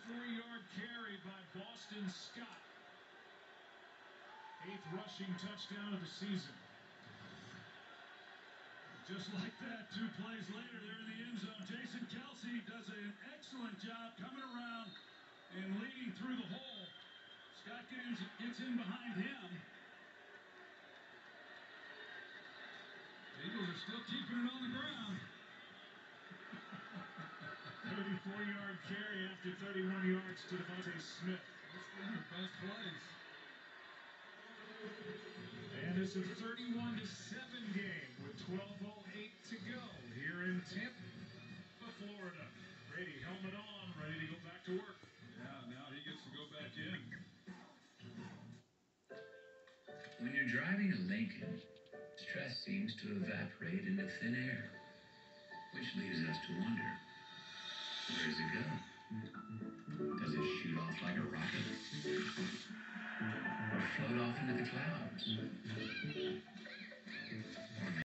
34-yard carry by Boston Scott. 8th rushing touchdown of the season. Just like that, 2 plays later, they're in the end zone. Jason Kelce does an excellent job coming around and leading through the hole. Scott gets in behind him. The Eagles are still keeping it on the ground. 34-yard carry after 31 yards to Devontae Smith. That's one of your best plays. And it's a 31-7 game with 12:08 to go here in Tampa, Florida. Brady, helmet on, ready to go back to work. Yeah, now he gets to go back in. When you're driving a Lincoln, stress seems to evaporate into thin air, which leaves us to wonder, where does it go? Does it shoot off like a rocket? Or float off into the clouds?